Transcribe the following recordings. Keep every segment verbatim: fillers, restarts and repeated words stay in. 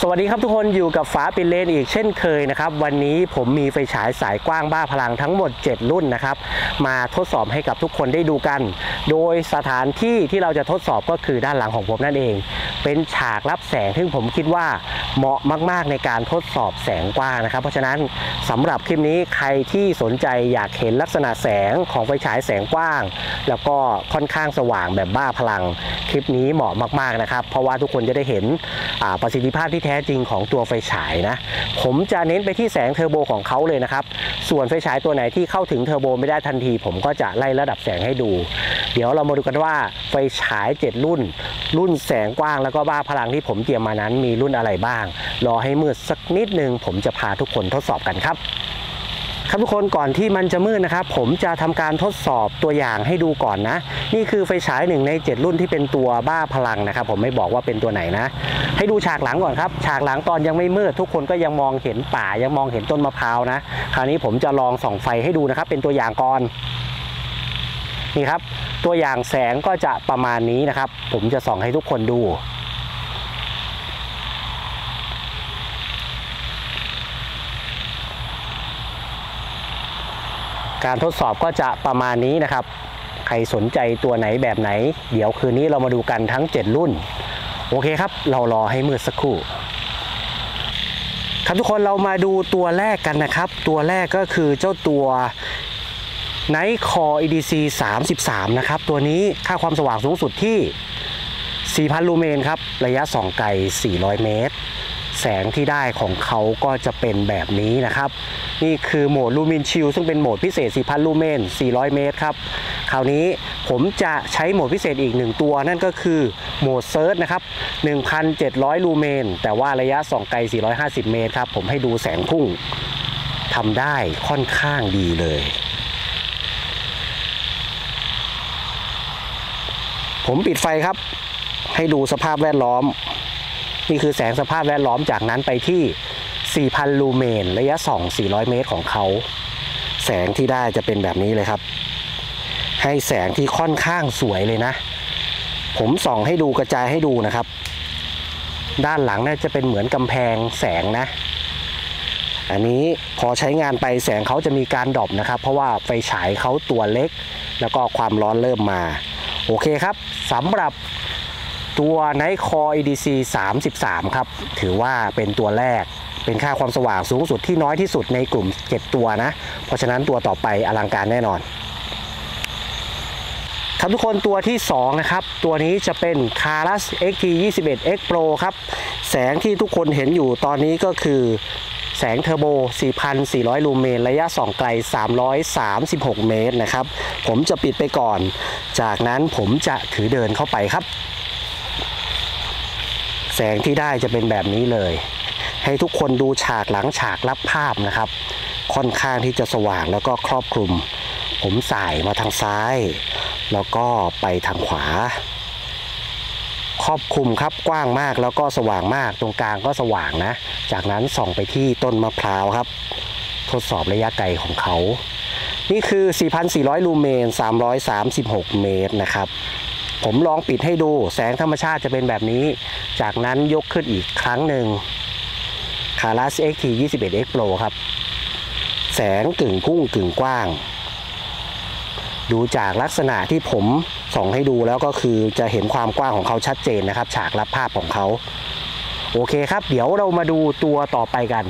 สวัสดีครับทุกคนอยู่กับฟ้าปิดเลนอีกเช่นเคยนะครับวันนี้ผมมีไฟฉายสายกว้างบ้าพลังทั้งหมดเจ็ดรุ่นนะครับมาทดสอบให้กับทุกคนได้ดูกันโดยสถานที่ที่เราจะทดสอบก็คือด้านหลังของผมนั่นเองเป็นฉากรับแสงซึ่งผมคิดว่าเหมาะมากๆในการทดสอบแสงกว้างนะครับเพราะฉะนั้นสำหรับคลิปนี้ใครที่สนใจอยากเห็นลักษณะแสงของไฟฉายแสงกว้างแล้วก็ค่อนข้างสว่างแบบบ้าพลังคลิปนี้เหมาะมากๆนะครับเพราะว่าทุกคนจะได้เห็นประสิทธิภาพที่แท้จริงของตัวไฟฉายนะผมจะเน้นไปที่แสงเทอร์โบของเขาเลยนะครับส่วนไฟฉายตัวไหนที่เข้าถึงเทอร์โบไม่ได้ทันทีผมก็จะไล่ระดับแสงให้ดูเดี๋ยวเรามาดูกันว่าไฟฉายเจ็ดรุ่นรุ่นแสงกว้างแล้วก็บ้าพลังที่ผมเตรียมมานั้นมีรุ่นอะไรบ้างรอให้มืดสักนิดนึงผมจะพาทุกคนทดสอบกันครับครับทุกคนก่อนที่มันจะมืดนะครับผมจะทำการทดสอบตัวอย่างให้ดูก่อนนะนี่คือไฟฉายหนึ่งในเจ็ดรุ่นที่เป็นตัวบ้าพลังนะครับผมไม่บอกว่าเป็นตัวไหนนะให้ดูฉากหลังก่อนครับฉากหลังตอนยังไม่มืดทุกคนก็ยังมองเห็นป่ายังมองเห็นต้นมะพร้าวนะคราวนี้ผมจะลองส่องไฟให้ดูนะครับเป็นตัวอย่างก่อนนี่ครับตัวอย่างแสงก็จะประมาณนี้นะครับผมจะส่องให้ทุกคนดูการทดสอบก็จะประมาณนี้นะครับใครสนใจตัวไหนแบบไหนเดี๋ยวคืนนี้เรามาดูกันทั้งเจ็ดรุ่นโอเคครับเรารอให้มืดสักครู่ครับทุกคนเรามาดูตัวแรกกันนะครับตัวแรกก็คือเจ้าตัว Nightcore อี ดี ซี สามสิบสามนะครับตัวนี้ค่าความสว่างสูงสุดที่ สี่พัน ลูเมนครับระยะส่องไกลสี่ร้อยเมตรแสงที่ได้ของเขาก็จะเป็นแบบนี้นะครับนี่คือโหมดลูมินชิลซึ่งเป็นโหมดพิเศษ สี่พัน ลูเมนสี่ร้อยเมตรครับคราวนี้ผมจะใช้โหมดพิเศษอีกหนึ่งตัวนั่นก็คือโหมดเซิร์ชนะครับ หนึ่งพันเจ็ดร้อย ลูเมนแต่ว่าระยะส่องไกลสี่ร้อยห้าสิบเมตรครับผมให้ดูแสงพุ่งทำได้ค่อนข้างดีเลยผมปิดไฟครับให้ดูสภาพแวดล้อมนี่คือแสงสภาพแวดล้อมจากนั้นไปที่ สี่พัน ลูเมนระยะส่องสี่ร้อยเมตรของเขาแสงที่ได้จะเป็นแบบนี้เลยครับให้แสงที่ค่อนข้างสวยเลยนะผมส่องให้ดูกระจายให้ดูนะครับด้านหลังน่าจะเป็นเหมือนกำแพงแสงนะอันนี้พอใช้งานไปแสงเขาจะมีการดรอปนะครับเพราะว่าไฟฉายเขาตัวเล็กแล้วก็ความร้อนเริ่มมาโอเคครับสำหรับตัว Nightcore อี ดี ซี สามสิบสามครับถือว่าเป็นตัวแรกเป็นค่าความสว่างสูงสุดที่น้อยที่สุดในกลุ่มเจ็ดตัวนะเพราะฉะนั้นตัวต่อไปอลังการแน่นอนครับทุกคนตัวที่สองนะครับตัวนี้จะเป็น Carus เอ็กซ์ ที ยี่สิบเอ็ด เอ็กซ์ Pro ครับแสงที่ทุกคนเห็นอยู่ตอนนี้ก็คือแสงเทอร์โบ สี่พันสี่ร้อย ลูเมนระยะส่องไกลสามร้อยสามสิบหกเมตรนะครับผมจะปิดไปก่อนจากนั้นผมจะถือเดินเข้าไปครับแสงที่ได้จะเป็นแบบนี้เลยให้ทุกคนดูฉากหลังฉากรับภาพนะครับค่อนข้างที่จะสว่างแล้วก็ครอบคลุมผมสายมาทางซ้ายแล้วก็ไปทางขวาครอบคลุมครับกว้างมากแล้วก็สว่างมากตรงกลางก็สว่างนะจากนั้นส่องไปที่ต้นมะพร้าวครับทดสอบระยะไกลของเขานี่คือ สี่พันสี่ร้อย ลูเมนสามร้อยสามสิบหกเมตรนะครับผมลองปิดให้ดูแสงธรรมชาติจะเป็นแบบนี้จากนั้นยกขึ้นอีกครั้งหนึ่ง Carus เอ็กซ์ ที ยี่สิบเอ็ด เอ็กซ์ Pro ครับแสงกึ่งพุ่งกึ่งกว้างดูจากลักษณะที่ผมส่องให้ดูแล้วก็คือจะเห็นความกว้างของเขาชัดเจนนะครับฉากรับภาพของเขาโอเคครับเดี๋ยวเรามาดูตัวต่อไปกัน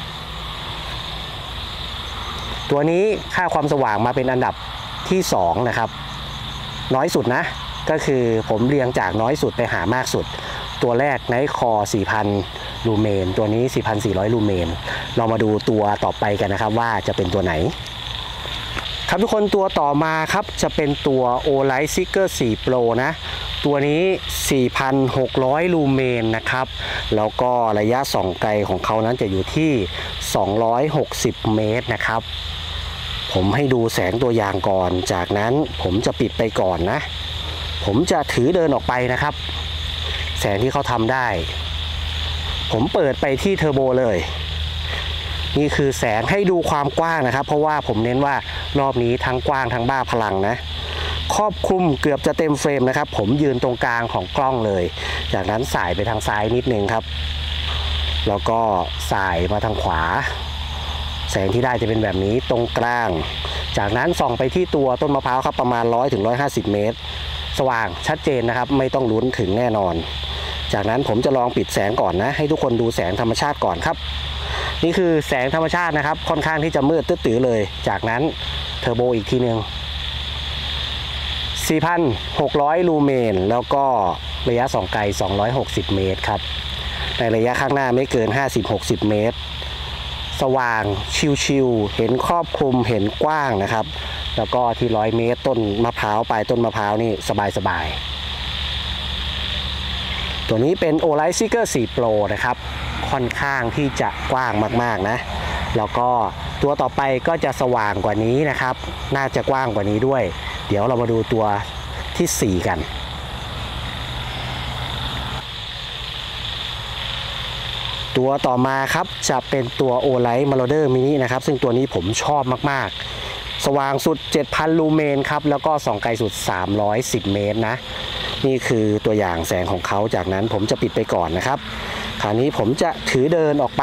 ตัวนี้ค่าความสว่างมาเป็นอันดับที่สองนะครับน้อยสุดนะก็คือผมเรียงจากน้อยสุดไปหามากสุดตัวแรก Nightcore สี่พัน ลูเมนตัวนี้ สี่พันสี่ร้อย ลูเมนเรามาดูตัวต่อไปกันนะครับว่าจะเป็นตัวไหนครับทุกคนตัวต่อมาครับจะเป็นตัว Olight Seeker โฟร์ Pro นะตัวนี้ สี่พันหกร้อย ลูเมนนะครับแล้วก็ระยะส่องไกลของเขานั้นจะอยู่ที่สองร้อยหกสิบเมตรนะครับผมให้ดูแสงตัวอย่างก่อนจากนั้นผมจะปิดไปก่อนนะผมจะถือเดินออกไปนะครับแสงที่เขาทำได้ผมเปิดไปที่เทอร์โบเลยนี่คือแสงให้ดูความกว้างนะครับเพราะว่าผมเน้นว่ารอบนี้ทั้งกว้างทั้งบ้าพลังนะครอบคลุมเกือบจะเต็มเฟรมนะครับผมยืนตรงกลางของกล้องเลยจากนั้นสายไปทางซ้ายนิดนึงครับแล้วก็สายมาทางขวาแสงที่ได้จะเป็นแบบนี้ตรงกลางจากนั้นส่องไปที่ตัวต้นมะพร้าวครับประมาณร้อยถึงร้อยห้าสิบเมตรสว่างชัดเจนนะครับไม่ต้องลุ้นถึงแน่นอนจากนั้นผมจะลองปิดแสงก่อนนะให้ทุกคนดูแสงธรรมชาติก่อนครับนี่คือแสงธรรมชาตินะครับค่อนข้างที่จะมืดตื้อๆเลยจากนั้นเทอร์โบอีกทีนึง สี่พันหกร้อย ลูเมนแล้วก็ระยะส่องไกลสองร้อยหกสิบเมตรครับในระยะข้างหน้าไม่เกิน ห้าสิบถึงหกสิบ เมตรสว่างชิวๆเห็นครอบคลุมเห็นกว้างนะครับแล้วก็ที่ร้อยเมตรต้นมะพร้าวปลายต้นมะพร้าวนี่สบายๆตัวนี้เป็น Olight Seeker โฟร์ Pro นะครับค่อนข้างที่จะกว้างมากๆนะแล้วก็ตัวต่อไปก็จะสว่างกว่านี้นะครับน่าจะกว้างกว่านี้ด้วยเดี๋ยวเรามาดูตัวที่สี่กันตัวต่อมาครับจะเป็นตัว Olight Marauder Mini นะครับซึ่งตัวนี้ผมชอบมากๆสว่างสุด เจ็ดพัน ลูเมนครับแล้วก็ส่องไกลสุดสามร้อยสิบเมตรนะนี่คือตัวอย่างแสงของเขาจากนั้นผมจะปิดไปก่อนนะครับคราวนี้ผมจะถือเดินออกไป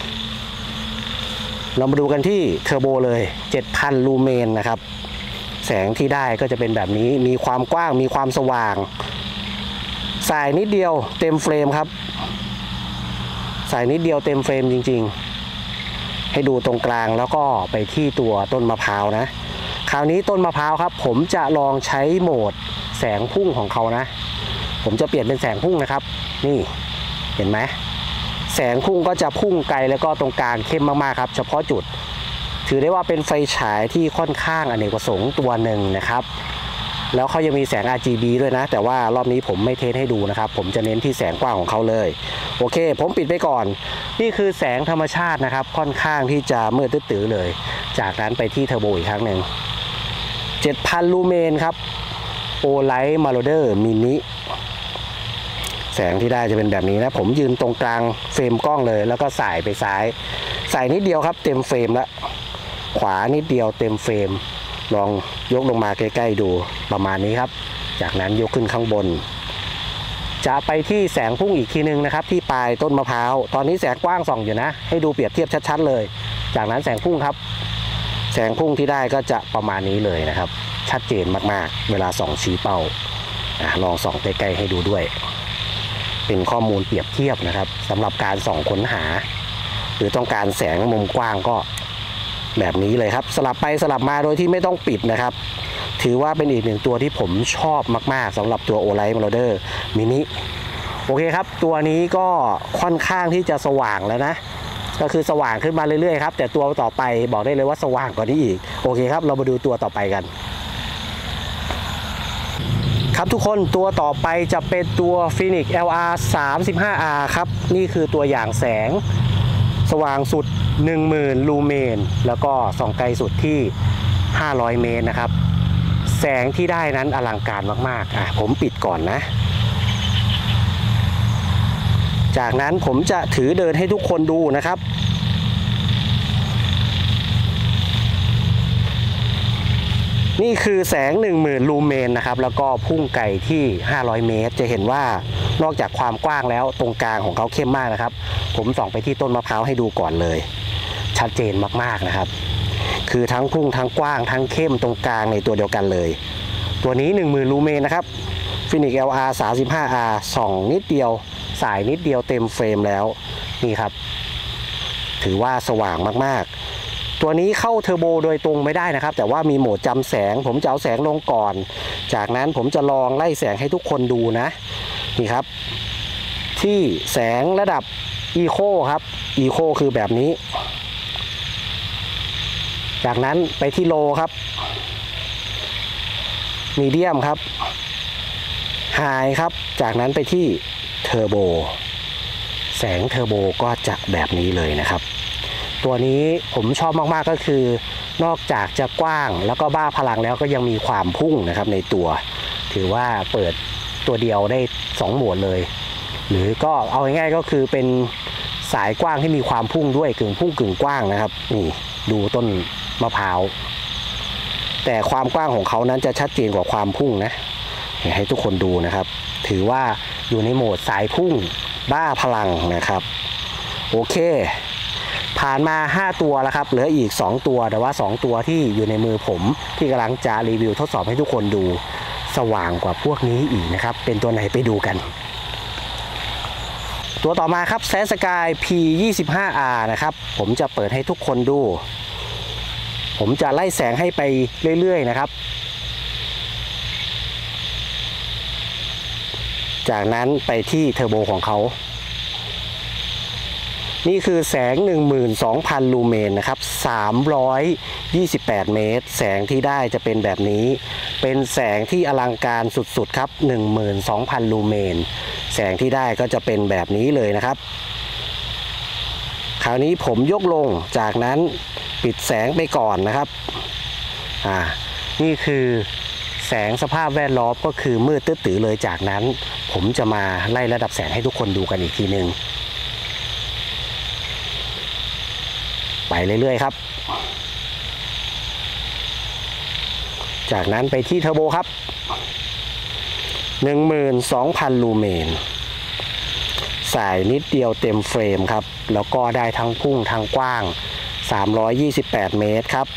เรามาดูกันที่เทอร์โบเลย เจ็ดพัน ลูเมนนะครับแสงที่ได้ก็จะเป็นแบบนี้มีความกว้างมีความสว่างสายนิดเดียวเต็มเฟรมครับสายนิดเดียวเต็มเฟรมจริงๆให้ดูตรงกลางแล้วก็ไปที่ตัวต้นมะพร้าวนะคราวนี้ต้นมะพร้าวครับผมจะลองใช้โหมดแสงพุ่งของเขานะผมจะเปลี่ยนเป็นแสงพุ่งนะครับนี่เห็นไหมแสงพุ่งก็จะพุ่งไกลแล้วก็ตรงกลางเข้มมากๆครับเฉพาะจุดถือได้ว่าเป็นไฟฉายที่ค่อนข้างอเนกประสงค์ตัวหนึ่งนะครับแล้วเขายังมีแสง อาร์ จี บี ด้วยนะแต่ว่ารอบนี้ผมไม่เทสให้ดูนะครับผมจะเน้นที่แสงกว้างของเขาเลยโอเคผมปิดไปก่อนนี่คือแสงธรรมชาตินะครับค่อนข้างที่จะมืดตื้อๆเลยจากนั้นไปที่เทอร์โบอีกครั้งหนึ่ง เจ็ดพัน ลูเมนครับ Olight Marauder Mini แสงที่ได้จะเป็นแบบนี้นะผมยืนตรงกลางเฟรมกล้องเลยแล้วก็สายไปซ้ายสายนิดเดียวครับเต็มเฟรมแล้วขวานิดเดียวเต็มเฟรมลองยกลงมาใกล้ๆดูประมาณนี้ครับจากนั้นยกขึ้นข้างบนจะไปที่แสงพุ่งอีกทีนึงนะครับที่ปลายต้นมะพร้าวตอนนี้แสงกว้างส่องอยู่นะให้ดูเปรียบเทียบชัดๆเลยจากนั้นแสงพุ่งครับแสงพุ่งที่ได้ก็จะประมาณนี้เลยนะครับชัดเจนมากๆเวลาส่องชี้เป้าอ่ะลองส่องใกล้ๆให้ดูด้วยเป็นข้อมูลเปรียบเทียบนะครับสำหรับการส่องค้นหาหรือต้องการแสงมุมกว้างก็แบบนี้เลยครับสลับไปสลับมาโดยที่ไม่ต้องปิดนะครับถือว่าเป็นอีกหนึ่งตัวที่ผมชอบมากๆสำหรับตัว Olight Marauder Mini โอเคครับตัวนี้ก็ค่อนข้างที่จะสว่างแล้วนะก็คือสว่างขึ้นมาเรื่อยๆครับแต่ตัวต่อไปบอกได้เลยว่าสว่างกว่านี้อีกโอเคครับเรามาดูตัวต่อไปกันครับทุกคนตัวต่อไปจะเป็นตัว Phoenix แอล อาร์ สามสิบห้า อาร์ ครับนี่คือตัวอย่างแสงสว่างสุด หนึ่งหมื่น ลูเมนแล้วก็ส่องไกลสุดที่ห้าร้อยเมตรนะครับแสงที่ได้นั้นอลังการมากๆอ่ะผมปิดก่อนนะจากนั้นผมจะถือเดินให้ทุกคนดูนะครับนี่คือแสง หนึ่งหมื่น ลูเมนนะครับแล้วก็พุ่งไกลที่ห้าร้อยเมตรจะเห็นว่านอกจากความกว้างแล้วตรงกลางของเขาเข้มมากนะครับผมส่องไปที่ต้นมะพร้าวให้ดูก่อนเลยชัดเจนมากๆนะครับคือทั้งพุ่งทั้งกว้างทั้งเข้มตรงกลางในตัวเดียวกันเลยตัวนี้ หนึ่งหมื่น ลูเมนนะครับ Phoenix แอล อาร์ สามสิบห้า อาร์ ส่องนิดเดียวสายนิดเดียวเต็มเฟรมแล้วนี่ครับถือว่าสว่างมากๆตัวนี้เข้าเทอร์โบโดยตรงไม่ได้นะครับแต่ว่ามีโหมดจำแสงผมจะเอาแสงลงก่อนจากนั้นผมจะลองไล่แสงให้ทุกคนดูนะนี่ครับที่แสงระดับ Eco ครับ Eco คือแบบนี้จากนั้นไปที่โลครับมีเดียมครับไฮครับจากนั้นไปที่เทอร์โบแสงเทอร์โบก็จะแบบนี้เลยนะครับตัวนี้ผมชอบมากๆก็คือนอกจากจะกว้างแล้วก็บ้าพลังแล้วก็ยังมีความพุ่งนะครับในตัวถือว่าเปิดตัวเดียวได้สองโหมดเลยหรือก็เอาง่ายๆก็คือเป็นสายกว้างที่มีความพุ่งด้วยกึ่งพุ่งกึ่งกว้างนะครับนี่ดูต้นมะพร้าวแต่ความกว้างของเขานั้นจะชัดเจนกว่าความพุ่งนะให้ทุกคนดูนะครับถือว่าอยู่ในโหมดสายพุ่งบ้าพลังนะครับโโอเคผ่านมาห้าตัวแล้วครับเหลืออีกสองตัวแต่ว่าสองตัวที่อยู่ในมือผมที่กำลังจะรีวิวทดสอบให้ทุกคนดูสว่างกว่าพวกนี้อีกนะครับเป็นตัวไหนไปดูกันตัวต่อมาครับแซนสกาย พี ยี่สิบห้า อาร์ นะครับผมจะเปิดให้ทุกคนดูผมจะไล่แสงให้ไปเรื่อยๆนะครับจากนั้นไปที่เทอร์โบของเขานี่คือแสง หนึ่งหมื่นสองพัน ลูเมนนะครับสามร้อยยี่สิบแปดเมตรแสงที่ได้จะเป็นแบบนี้เป็นแสงที่อลังการสุดๆครับ หนึ่งหมื่นสองพัน ลูเมนแสงที่ได้ก็จะเป็นแบบนี้เลยนะครับคราวนี้ผมยกลงจากนั้นปิดแสงไปก่อนนะครับอ่านี่คือแสงสภาพแวดล้อมก็คือมืดตื้อๆเลยจากนั้นผมจะมาไล่ระดับแสงให้ทุกคนดูกันอีกทีนึงไปเรื่อยๆครับจากนั้นไปที่เทอร์โบครับ หนึ่งหมื่นสองพัน ลูเมนสายนิดเดียวเต็มเฟรมครับแล้วก็ได้ทั้งพุ่งทั้งกว้างสามร้อยยี่สิบแปดเมตรครับ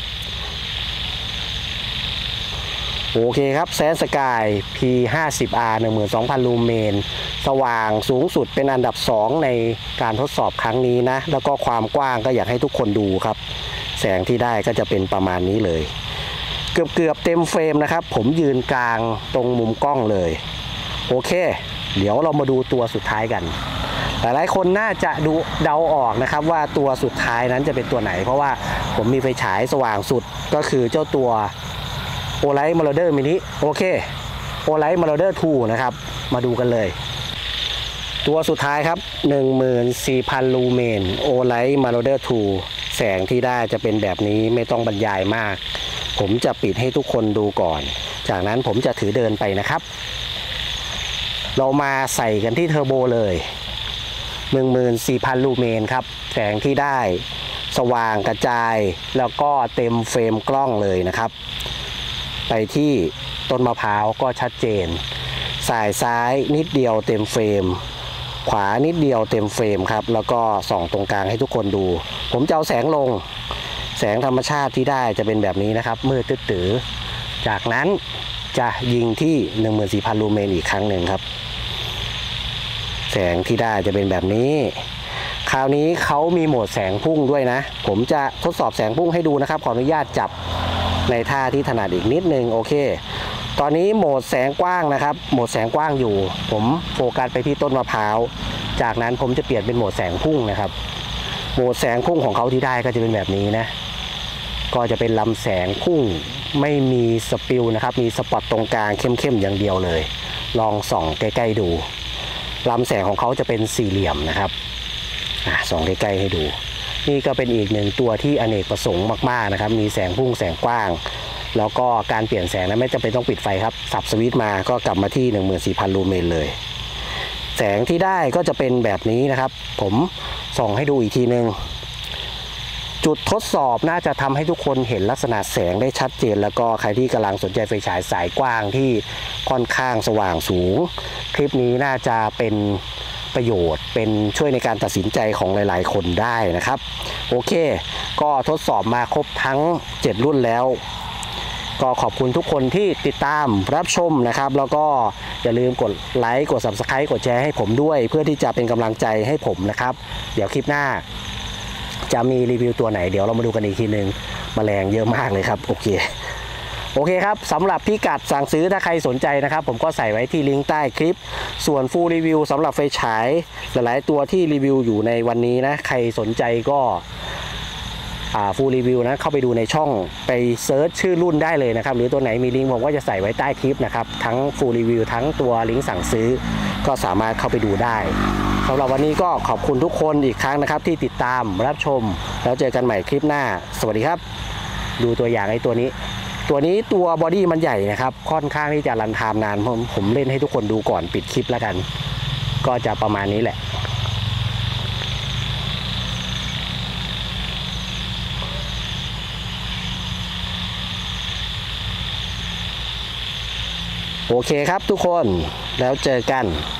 โอเคครับแซนสกาย พี ห้าสิบ อาร์ หนึ่งหมื่นสองพัน ลูเมนสว่างสูงสุดเป็นอันดับสองในการทดสอบครั้งนี้นะแล้วก็ความกว้างก็อยากให้ทุกคนดูครับแสงที่ได้ก็จะเป็นประมาณนี้เลยเกือบเกือบเต็มเฟรมนะครับผมยืนกลางตรงมุมกล้องเลยโอเคเดี๋ยวเรามาดูตัวสุดท้ายกันหลายๆคนน่าจะดูเดาออกนะครับว่าตัวสุดท้ายนั้นจะเป็นตัวไหนเพราะว่าผมมีไฟฉายสว่างสุดก็คือเจ้าตัวโอไลท์มาร์เดอร์มินิโอเคโอไลท์มาร์เดอร์ทูนะครับมาดูกันเลยตัวสุดท้ายครับ หนึ่งหมื่นสี่พัน ลูเมนโอไลท์มาร์เดอร์ทูแสงที่ได้จะเป็นแบบนี้ไม่ต้องบรรยายมากผมจะปิดให้ทุกคนดูก่อนจากนั้นผมจะถือเดินไปนะครับเรามาใส่กันที่เทอร์โบเลย หนึ่งหมื่นสี่พัน ลูเมนครับแสงที่ได้สว่างกระจายแล้วก็เต็มเฟรมกล้องเลยนะครับไปที่ต้นมะพร้าวก็ชัดเจนสายซ้ายนิดเดียวเต็มเฟรมขวานิดเดียวเต็มเฟรมครับแล้วก็ส่องตรงกลางให้ทุกคนดูผมจะเอาแสงลงแสงธรรมชาติที่ได้จะเป็นแบบนี้นะครับมืดตื้อๆจากนั้นจะยิงที่ หนึ่งหมื่นสี่พัน ลูเมนอีกครั้งหนึ่งครับแสงที่ได้จะเป็นแบบนี้คราวนี้เขามีโหมดแสงพุ่งด้วยนะผมจะทดสอบแสงพุ่งให้ดูนะครับขออนุญาตจับในท่าที่ถนัดอีกนิดนึงโอเคตอนนี้โหมดแสงกว้างนะครับโหมดแสงกว้างอยู่ผมโฟกัสไปที่ต้นมะพร้าวจากนั้นผมจะเปลี่ยนเป็นโหมดแสงพุ่งนะครับโหมดแสงพุ่งของเขาที่ได้ก็จะเป็นแบบนี้นะก็จะเป็นลำแสงพุ่งไม่มีสปิลนะครับมีสปอตตรงกลางเข้มๆอย่างเดียวเลยลองส่องใกล้ๆดูลำแสงของเขาจะเป็นสี่เหลี่ยมนะครับส่องใกล้ๆให้ดูนี่ก็เป็นอีกหนึ่งตัวที่อเนกประสงค์มากๆนะครับมีแสงพุ่งแสงกว้างแล้วก็การเปลี่ยนแสงนั้นไม่จำเป็นต้องปิดไฟครับสับสวิตช์มาก็กลับมาที่ หนึ่งหมื่นสี่พัน ลูเมนเลยแสงที่ได้ก็จะเป็นแบบนี้นะครับผมส่องให้ดูอีกทีนึงจุดทดสอบน่าจะทำให้ทุกคนเห็นลักษณะแสงได้ชัดเจนแล้วก็ใครที่กำลังสนใจไฟฉายสายกว้างที่ค่อนข้างสว่างสูงคลิปนี้น่าจะเป็นประโยชน์เป็นช่วยในการตัดสินใจของหลายๆคนได้นะครับโอเคก็ทดสอบมาครบทั้งเจ็ดรุ่นแล้วก็ขอบคุณทุกคนที่ติดตามรับชมนะครับแล้วก็อย่าลืมกดไลค์กด ซับสไครบ์ กดแชร์ให้ผมด้วยเพื่อที่จะเป็นกำลังใจให้ผมนะครับเดี๋ยวคลิปหน้าจะมีรีวิวตัวไหนเดี๋ยวเรามาดูกันอีกทีนึงแมลงเยอะมากเลยครับโอเคโอเคครับสำหรับพิกัดสั่งซื้อถ้าใครสนใจนะครับผมก็ใส่ไว้ที่ลิงก์ใต้คลิปส่วนฟูลรีวิวสำหรับไฟฉายหลายๆตัวที่รีวิวอยู่ในวันนี้นะใครสนใจก็ฟูลรีวิวนะเข้าไปดูในช่องไปเซิร์ชชื่อรุ่นได้เลยนะครับหรือตัวไหนมีลิงก์ผมก็จะใส่ไว้ใต้คลิปนะครับทั้งฟูลรีวิวทั้งตัวลิงก์สั่งซื้อก็สามารถเข้าไปดูได้สำหรับวันนี้ก็ขอบคุณทุกคนอีกครั้งนะครับที่ติดตามรับชมแล้วเจอกันใหม่คลิปหน้าสวัสดีครับดูตัวอย่างไอ้ตัวนี้ตัวนี้ตัวบอดี้มันใหญ่นะครับค่อนข้างที่จะรันไทม์นานผมผมเล่นให้ทุกคนดูก่อนปิดคลิปแล้วกันก็จะประมาณนี้แหละโอเคครับทุกคนแล้วเจอกัน